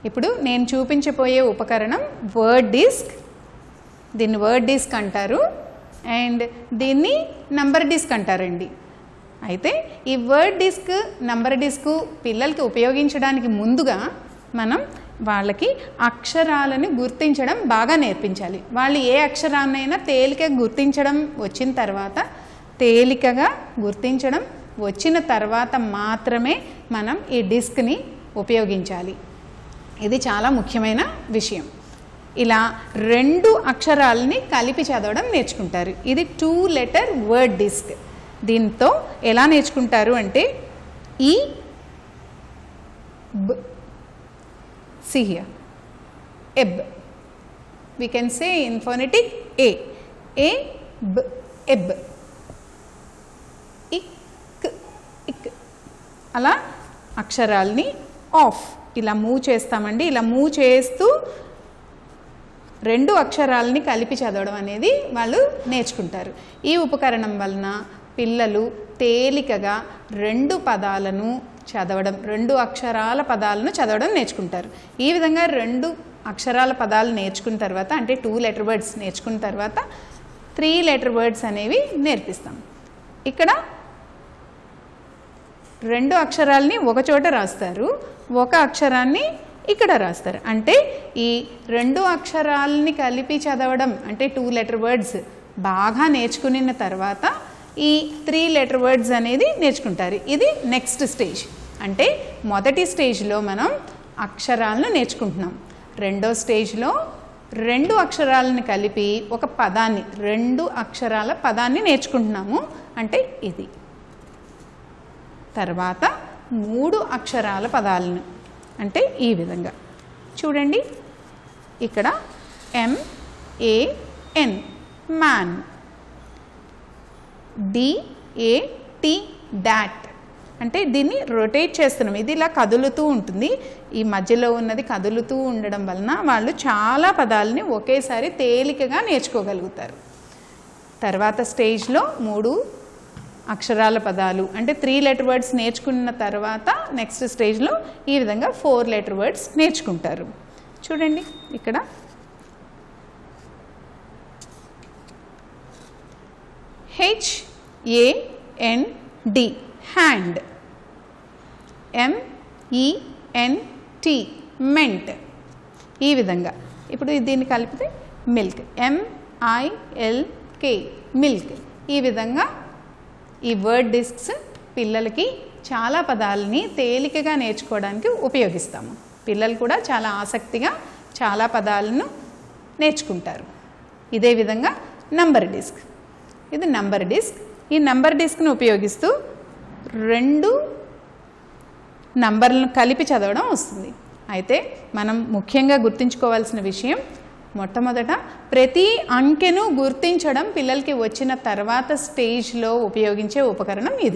ఇప్పుడు నేను చూపించబోయే ఉపకరణం వర్డ్ డిస్క్. దీన్ని వర్డ్ డిస్క్ అంటారు అండ్ దీన్ని నంబర్ డిస్క్ అంటారండి. అయితే ఈ వర్డ్ డిస్క్, నంబర్ డిస్క్ పిల్లలకి ఉపయోగించడానికి ముందుగా మనం వాళ్ళకి అక్షరాలను గుర్తించడం బాగా నేర్పించాలి. వాళ్ళు ఏ అక్షరాన్నైనా తేలికగా గుర్తించడం వచ్చిన తర్వాత, తేలికగా గుర్తించడం వచ్చిన తర్వాత మాత్రమే మనం ఈ డిస్క్ని ఉపయోగించాలి. ఇది చాలా ముఖ్యమైన విషయం. ఇలా 2 అక్షరాలని కలిపి చదవడం నేర్చుకుంటారు. ఇది 2 లెటర్ వర్డ్ డిస్క్. దీంతో ఎలా నేర్చుకుంటారు అంటే ఈ బ్, see here, eb. We can say in phonetic a b, eb. ik, ik. అలా అక్షరాల్ని ఆఫ్ ఇలా మూవ్ చేస్తామండి. ఇలా మూవ్ చేస్తూ 2 అక్షరాలని కలిపి చదవడం అనేది వాళ్ళు నేర్చుకుంటారు. ఈ ఉపకరణం వలన పిల్లలు తేలికగా 2 పదాలను చదవడం, 2 అక్షరాల పదాలను చదవడం నేర్చుకుంటారు. ఈ విధంగా 2 అక్షరాల పదాలు నేర్చుకున్న తర్వాత, అంటే 2 లెటర్ వర్డ్స్ నేర్చుకున్న తర్వాత 3 లెటర్ వర్డ్స్ అనేవి నేర్పిస్తాం. ఇక్కడ 2 అక్షరాలని ఒక చోట రాస్తారు, ఒక అక్షరాన్ని ఇక్కడ రాస్తారు. అంటే ఈ 2 అక్షరాలని కలిపి చదవడం అంటే 2 లెటర్ వర్డ్స్ బాగా నేర్చుకున్న తర్వాత ఈ 3 లెటర్ వర్డ్స్ అనేది నేర్చుకుంటారు. ఇది నెక్స్ట్ స్టేజ్. అంటే మొదటి స్టేజ్లో మనం అక్షరాలను నేర్చుకుంటున్నాం. రెండో స్టేజ్లో 2 అక్షరాలను కలిపి ఒక పదాన్ని, 2 అక్షరాల పదాన్ని నేర్చుకుంటున్నాము. అంటే ఇది. తర్వాత 3 అక్షరాల పదాలను, అంటే ఈ విధంగా చూడండి. ఇక్కడ MAN మ్యాన్, DAT డాట్, అంటే దీన్ని రొటేట్ చేస్తున్నాం. ఇది ఇలా కదులుతూ ఉంటుంది. ఈ మధ్యలో ఉన్నది కదులుతూ ఉండడం వలన వాళ్ళు చాలా పదాలని ఒకేసారి తేలికగా నేర్చుకోగలుగుతారు. తర్వాత స్టేజ్లో 3 అక్షరాల పదాలు అంటే 3 లెటర్ వర్డ్స్ నేర్చుకున్న తర్వాత నెక్స్ట్ స్టేజ్లో ఈ విధంగా 4 లెటర్ వర్డ్స్ నేర్చుకుంటారు. చూడండి ఇక్కడ HAND హ్యాండ్, MENT మెంట్. ఈ విధంగా ఇప్పుడు దీన్ని కలిపితే మిల్క్, MILK మిల్క్. ఈ విధంగా ఈ వర్డ్ డిస్క్స్ పిల్లలకి చాలా పదాలని తేలికగా నేర్చుకోవడానికి ఉపయోగిస్తాము. పిల్లలు కూడా చాలా ఆసక్తిగా చాలా పదాలను నేర్చుకుంటారు. ఇదే విధంగా నంబర్ డిస్క్. ఇది నంబర్ డిస్క్. ఈ నంబర్ డిస్క్ను ఉపయోగిస్తూ 2 నంబర్లను కలిపి చదవడం వస్తుంది. అయితే మనం ముఖ్యంగా గుర్తుంచుకోవాల్సిన విషయం, మొట్టమొదట ప్రతి అంకెను గుర్తించడం పిల్లలకి వచ్చిన తర్వాత స్టేజ్లో ఉపయోగించే ఉపకరణం ఇది.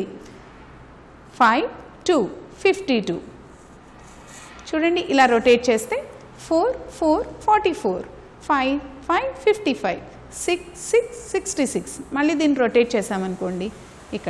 5 2 52. చూడండి ఇలా రొటేట్ చేస్తే 4 4 44, 5 5 55, 6 6 66. మళ్ళీ దీన్ని రొటేట్ చేసామనుకోండి, ఇక్కడ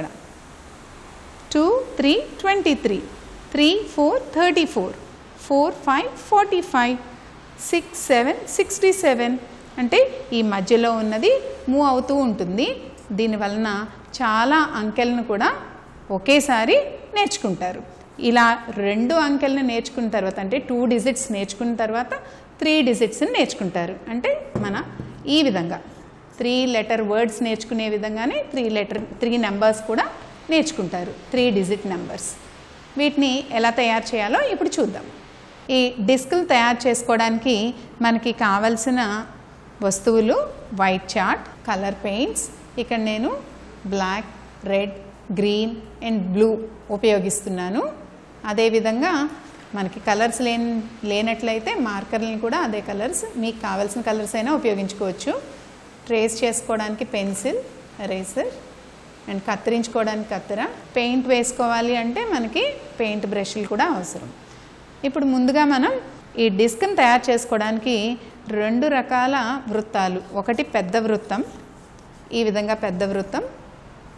2 3 23, 3 4 34, 4 5 45, 6 7 67. అంటే ఈ మధ్యలో ఉన్నది మూవ్ అవుతూ ఉంటుంది. దీనివలన చాలా అంకెలను కూడా ఒకేసారి నేర్చుకుంటారు. ఇలా 2 అంకెలను నేర్చుకున్న తర్వాత, అంటే 2 డిజిట్స్ నేర్చుకున్న తర్వాత 3 డిజిట్స్ని నేర్చుకుంటారు. అంటే మన ఈ విధంగా 3 లెటర్ వర్డ్స్ నేర్చుకునే విధంగానే 3 నెంబర్స్ కూడా నేర్చుకుంటారు, 3 డిజిట్ నెంబర్స్. వీటిని ఎలా తయారు చేయాలో ఇప్పుడు చూద్దాం. ఈ డిస్క్లు తయారు చేసుకోవడానికి మనకి కావలసిన వస్తువులు వైట్ చార్ట్, కలర్ పెయింట్స్. ఇక్కడ నేను black, red, green and blue ఉపయోగిస్తున్నాను. అదేవిధంగా మనకి కలర్స్ లేనట్లయితే మార్కర్లను కూడా అదే కలర్స్, మీకు కావాల్సిన కలర్స్ అయినా ఉపయోగించుకోవచ్చు. ట్రేస్ చేసుకోవడానికి పెన్సిల్, ఎరేజర్ అండ్ కత్తిరించుకోవడానికి కత్తెర. పెయింట్ వేసుకోవాలి అంటే మనకి పెయింట్ బ్రష్లు కూడా అవసరం. ఇప్పుడు ముందుగా మనం ఈ డిస్క్ని తయారు చేసుకోవడానికి 2 రకాల వృత్తాలు, ఒకటి పెద్ద వృత్తం, ఈ విధంగా పెద్ద వృత్తం,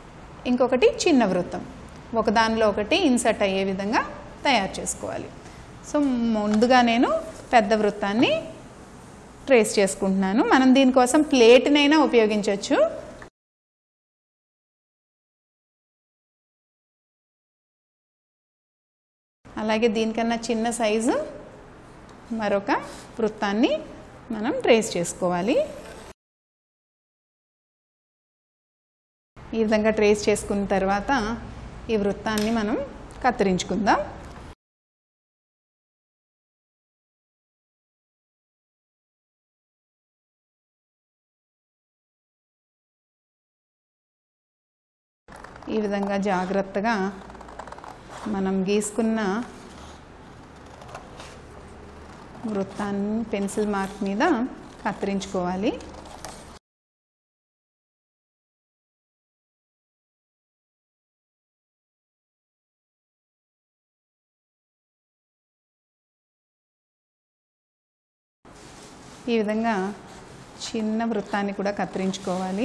ఇంకొకటి చిన్న వృత్తం, ఒకదానిలో ఒకటి ఇన్సర్ట్ అయ్యే విధంగా తయారు చేసుకోవాలి. సో ముందుగా నేను పెద్ద వృత్తాన్ని ట్రేస్ చేసుకుంటున్నాను. మనం దీనికోసం ప్లేట్నైనా ఉపయోగించవచ్చు. అలాగే దీనికన్నా చిన్న సైజు మరొక వృత్తాన్ని మనం ట్రేస్ చేసుకోవాలి. ఈ విధంగా ట్రేస్ చేసుకున్న తర్వాత ఈ వృత్తాన్ని మనం కత్తిరించుకుందాం. ఈ విధంగా జాగ్రత్తగా మనం గీసుకున్న వృత్తాన్ని పెన్సిల్ మార్క్ మీద కత్తిరించుకోవాలి. ఈ విధంగా చిన్న వృత్తాన్ని కూడా కత్తిరించుకోవాలి.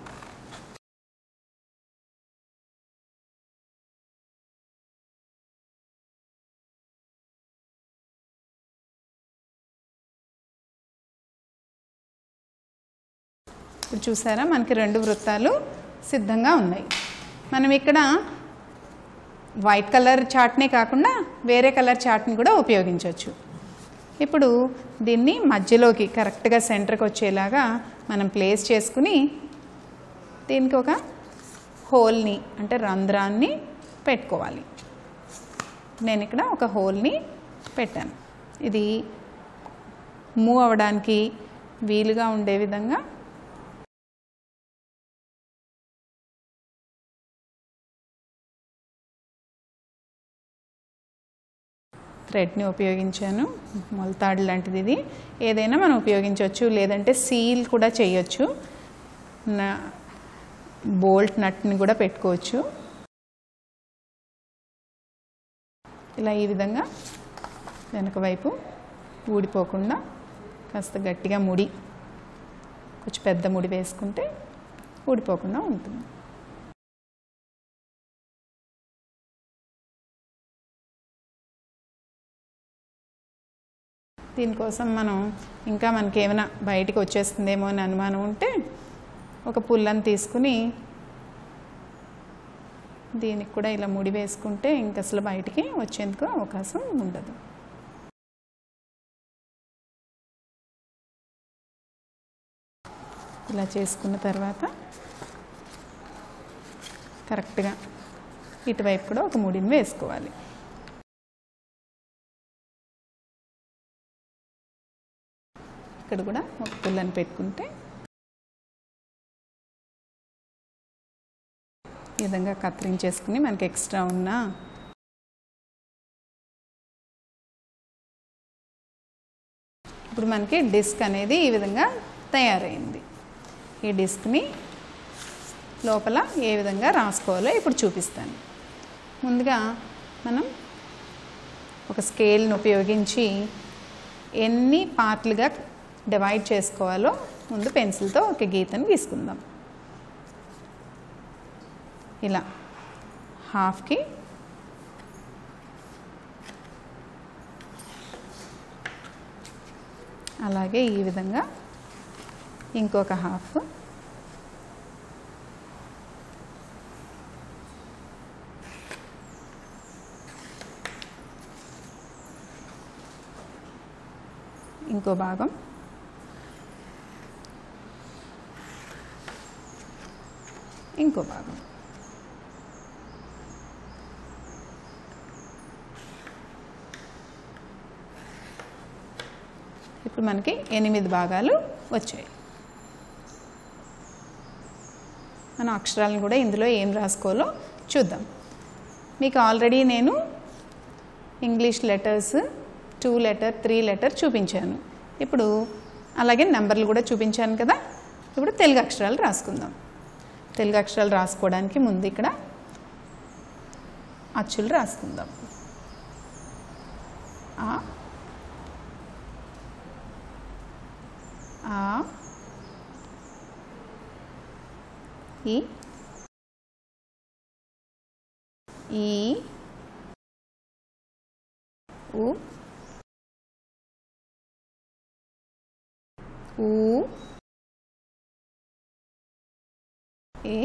ఇప్పుడు చూసారా మనకి 2 వృత్తాలు సిద్ధంగా ఉన్నాయి. మనం ఇక్కడ వైట్ కలర్ చార్ట్నే కాకుండా వేరే కలర్ చార్ట్ని కూడా ఉపయోగించవచ్చు. ఇప్పుడు దీన్ని మధ్యలోకి కరెక్ట్గా సెంటర్కి వచ్చేలాగా మనం ప్లేస్ చేసుకుని దీనికి ఒక హోల్ని అంటే రంధ్రాన్ని పెట్టుకోవాలి. నేను ఇక్కడ ఒక హోల్ని పెట్టాను. ఇది మూవ్ అవ్వడానికి వీలుగా ఉండే విధంగా థ్రెడ్ని ఉపయోగించాను. మొలతాడు లాంటిది ఇది. ఏదైనా మనం ఉపయోగించవచ్చు, లేదంటే సీల్ కూడా చేయొచ్చు. బోల్ట్ నట్ని కూడా పెట్టుకోవచ్చు. ఇలా ఈ విధంగా వెనక వైపు ఊడిపోకుండా కాస్త గట్టిగా ముడి, కొంచెం పెద్ద ముడి వేసుకుంటే ఊడిపోకుండా ఉంటుంది. దీనికోసం మనం ఇంకా మనకి ఏమైనా బయటికి వచ్చేస్తుందేమో అని అనుమానం ఉంటే ఒక పుల్లని తీసుకుని దీనికి కూడా ఇలా ముడి వేసుకుంటే ఇంక అసలు బయటికి వచ్చేందుకు అవకాశం ఉండదు. ఇలా చేసుకున్న తర్వాత కరెక్ట్గా ఇటువైపు కూడా ఒక ముడిని వేసుకోవాలి. ఇక్కడ కూడా ఒక పుల్లని పెట్టుకుంటే ఈ విధంగా కత్తిరించేసుకుని మనకి ఎక్స్ట్రా ఉన్న ఇప్పుడు మనకి డిస్క్ అనేది ఈ విధంగా తయారైంది. ఈ డిస్క్ని లోపల ఏ విధంగా రాసుకోవాలో ఇప్పుడు చూపిస్తాను. ముందుగా మనం ఒక స్కేల్ని ఉపయోగించి ఎన్ని పార్ట్లుగా డివైడ్ చేసుకోవాలో ముందు పెన్సిల్తో ఒక గీతను గీసుకుందాం. ఇలా హాఫ్కి అలాగే ఈ విధంగా ఇంకొక హాఫ్, ఇంకో భాగం, ఇంకో భాగం. ఇప్పుడు మనకి 8 భాగాలు వచ్చాయి. మన అక్షరాలను కూడా ఇందులో ఏం రాసుకోవాలో చూద్దాం. మీకు ఆల్రెడీ నేను ఇంగ్లీష్ లెటర్స్ 2 లెటర్ 3 లెటర్ చూపించాను. ఇప్పుడు అలాగే నెంబర్లు కూడా చూపించాను కదా. ఇప్పుడు తెలుగు అక్షరాలు రాసుకుందాం. తెలుగు అక్షరాలు రాసుకోవడానికి ముందు ఇక్కడ అచ్చులు రాసుకుందాం. ఆ, ఆ, ఈ, ఈ, ఉ, ఊ ఏ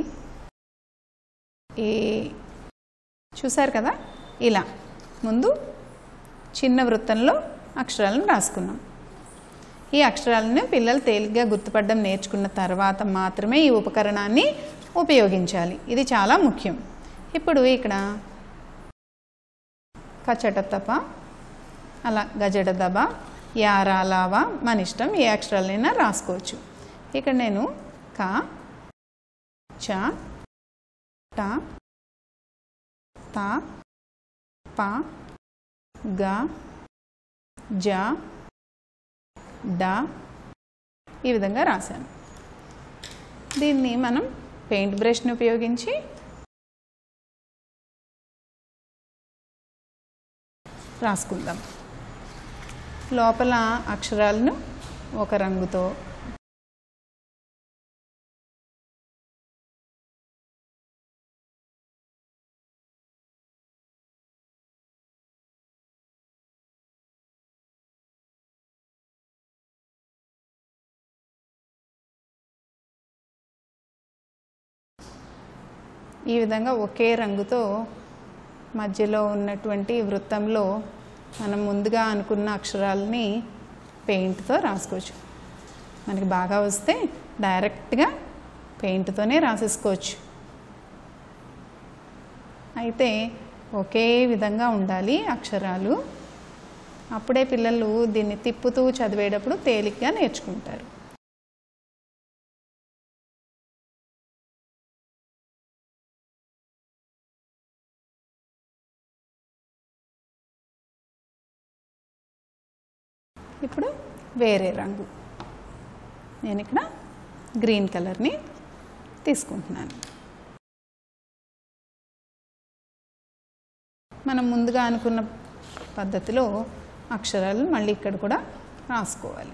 ఏ. చూసారు కదా, ఇలా ముందు చిన్న వృత్తంలో అక్షరాలను రాసుకున్నాం. ఈ అక్షరాలను పిల్లలు తేలిగ్గా గుర్తుపడడం నేర్చుకున్న తర్వాత మాత్రమే ఈ ఉపకరణాన్ని ఉపయోగించాలి. ఇది చాలా ముఖ్యం. ఇప్పుడు ఇక్కడ కచటతప, అలా గజడదబ, యారాలావ మన ఇష్టం, ఏ అక్షరాలైనా రాసుకోవచ్చు. ఇక్కడ నేను క, చ, ట, త, ప, గ, జ, డ ఈ విధంగా రాశాను. దీన్ని మనం పెయింట్ బ్రష్ని ఉపయోగించి రాసుకుందాం. లోపల అక్షరాలను ఒక రంగుతో, ఈ విధంగా ఒకే రంగుతో మధ్యలో ఉన్నటువంటి వృత్తంలో మనం ముందుగా అనుకున్న అక్షరాలని పెయింట్తో రాసుకోవచ్చు. మనకి బాగా వస్తే డైరెక్ట్గా పెయింట్తోనే రాసేసుకోవచ్చు. అయితే ఒకే విధంగా ఉండాలి అక్షరాలు. అప్పుడే పిల్లలు దీన్ని తిప్పుతూ చదివేటప్పుడు తేలిగ్గా నేర్చుకుంటారు. ఇప్పుడు వేరే రంగు, నేను ఇక్కడ గ్రీన్ కలర్ని తీసుకుంటున్నాను. మనం ముందుగా అనుకున్న పద్ధతిలో అక్షరాలు మళ్ళీ ఇక్కడ కూడా రాసుకోవాలి.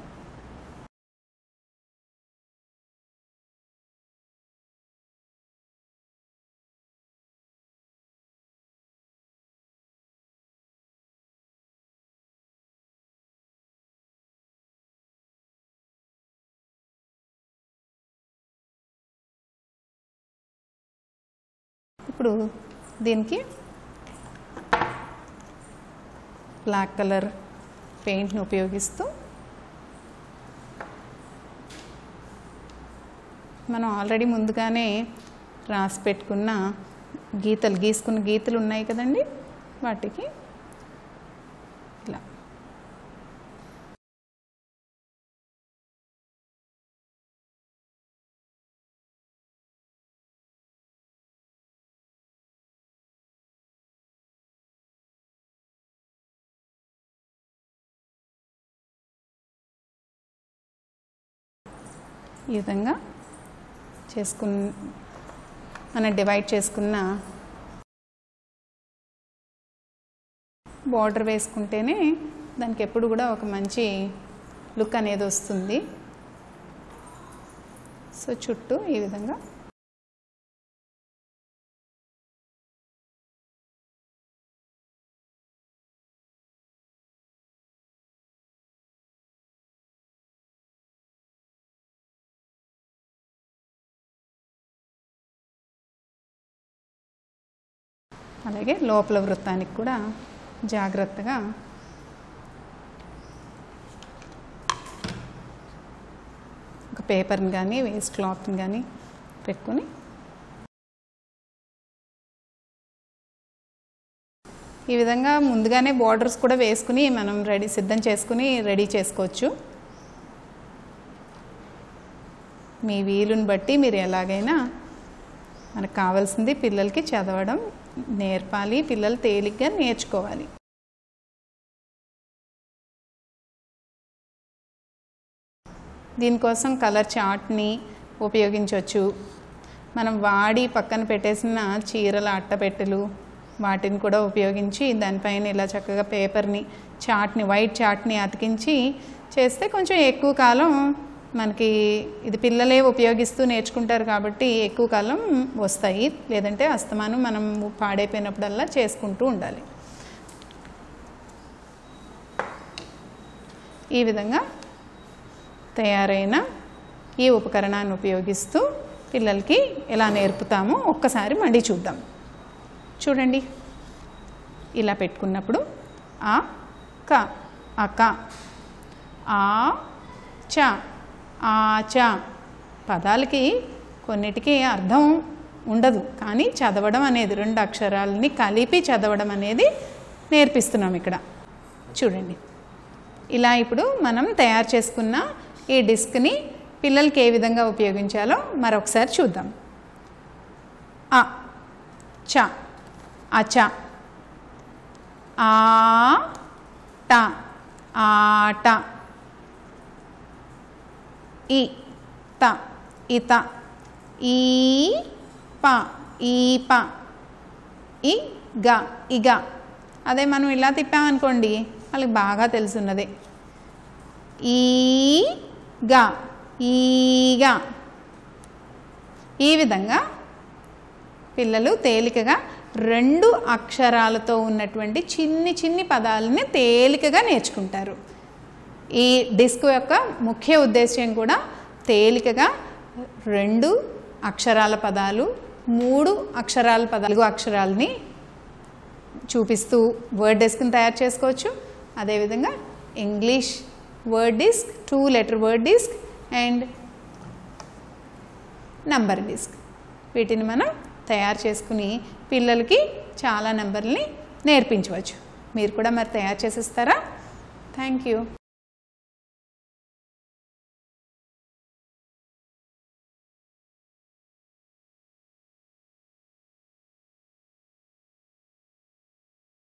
ఇప్పుడు దీనికి బ్లాక్ కలర్ పెయింట్ని ఉపయోగిస్తూ మనం ఆల్రెడీ ముందుగానే రాసి పెట్టుకున్న గీసుకున్న గీతలు ఉన్నాయి కదండి, వాటికి ఇలా ఈ విధంగా మనం డివైడ్ చేసుకున్న బార్డర్ వేసుకుంటేనే దానికి ఎప్పుడు కూడా ఒక మంచి లుక్ అనేది వస్తుంది. సో చుట్టూ ఈ విధంగా అలాగే లోపల వృత్తానికి కూడా జాగ్రత్తగా ఒక పేపర్ని కానీ వేస్ట్ క్లాత్ని కానీ పెట్టుకొని ఈ విధంగా ముందుగానే బార్డర్స్ కూడా వేసుకుని మనం సిద్ధం చేసుకుని రెడీ చేసుకోవచ్చు. మీ వీలుని బట్టి మీరు ఎలాగైనా మనకు కావాల్సింది పిల్లలకి చదవడం నేర్పాలి, పిల్లలు తేలిగ్గా నేర్చుకోవాలి. దీనికోసం కలర్ చార్ట్ని ఉపయోగించవచ్చు. మనం వాడి పక్కన పెట్టేసిన చీరల అట్టపెట్టెలు వాటిని కూడా ఉపయోగించి దానిపైన ఇలా చక్కగా పేపర్ని వైట్ చార్ట్ని అతికించి చేస్తే కొంచెం ఎక్కువ కాలం మనకి ఇది పిల్లలే ఉపయోగిస్తూ నేర్చుకుంటారు కాబట్టి ఎక్కువ కాలం వస్తాయి. లేదంటే అస్తమానం మనం పాడైపోయినప్పుడల్లా చేసుకుంటూ ఉండాలి. ఈ విధంగా తయారైన ఈ ఉపకరణాన్ని ఉపయోగిస్తూ పిల్లలకి ఎలా నేర్పుతామో ఒక్కసారి మళ్ళీ చూద్దాం. చూడండి, ఇలా పెట్టుకున్నప్పుడు ఆ క అక, ఆ చ ఆచ. పదాలకి కొన్నిటికి అర్థం ఉండదు, కానీ చదవడం అనేది 2 అక్షరాలని కలిపి చదవడం అనేది నేర్పిస్తున్నాం ఇక్కడ. చూడండి, ఇలా ఇప్పుడు మనం తయారు చేసుకున్న ఈ డిస్క్ని పిల్లలకి ఏ విధంగా ఉపయోగించాలో మరొకసారి చూద్దాం. అ చ అచ, ఆ ట ఆట, ఈ త ఇత, ఈ ప ఈప, ఈ గ ఇగ. అదే మనం ఇలా తిప్పామనుకోండి వాళ్ళకి బాగా తెలుసున్నదే. ఈ గ ఈగ. ఈ విధంగా పిల్లలు తేలికగా 2 అక్షరాలతో ఉన్నటువంటి చిన్ని పదాలని తేలికగా నేర్చుకుంటారు. ఈ డిస్క్ యొక్క ముఖ్య ఉద్దేశ్యం కూడా తేలికగా 2 అక్షరాల పదాలు, 3 అక్షరాల పదాలు, 4 అక్షరాలని చూపిస్తూ వర్డ్ డిస్క్ని తయారు చేసుకోవచ్చు. అదేవిధంగా English word disc, 2 letter word disc and number disc, వీటిని మనం తయారు చేసుకుని పిల్లలకి చాలా నెంబర్ని నేర్పించవచ్చు. మీరు కూడా మరి తయారు చేసిస్తారా? Thank you.